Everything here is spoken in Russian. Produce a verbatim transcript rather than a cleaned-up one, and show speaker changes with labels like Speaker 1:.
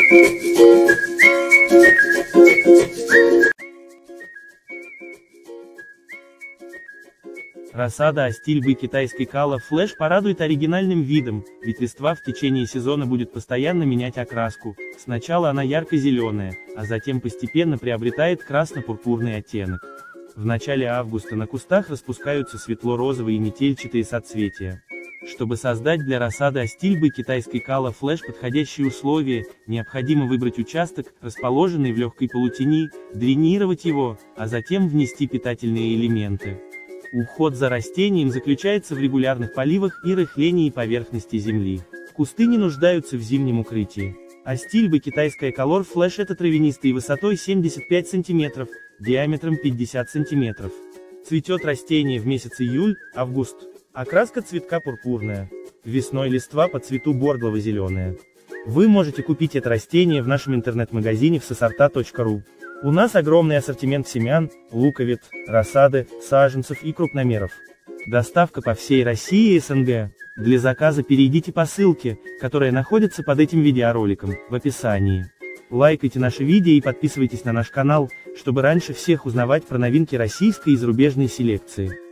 Speaker 1: Рассада астильбы китайской Color Flash порадует оригинальным видом, ведь листва в течение сезона будет постоянно менять окраску. Сначала она ярко-зеленая, а затем постепенно приобретает красно-пурпурный оттенок. В начале августа на кустах распускаются светло-розовые метельчатые соцветия. Чтобы создать для рассады астильбы китайской Color Flash подходящие условия, необходимо выбрать участок, расположенный в легкой полутени, дренировать его, а затем внести питательные элементы. Уход за растением заключается в регулярных поливах и рыхлении поверхности земли. Кусты не нуждаются в зимнем укрытии. Астильба китайская Color Flash — это травянистый высотой семьдесят пять сантиметров, диаметром пятьдесят сантиметров. Цветет растение в месяц июль-август. Окраска цветка пурпурная. Весной листва по цвету бордово-зеленая. Вы можете купить это растение в нашем интернет-магазине в сосорта точка ру. У нас огромный ассортимент семян, луковиц, рассады, саженцев и крупномеров. Доставка по всей России и эс эн гэ. Для заказа перейдите по ссылке, которая находится под этим видеороликом, в описании. Лайкайте наши видео и подписывайтесь на наш канал, чтобы раньше всех узнавать про новинки российской и зарубежной селекции.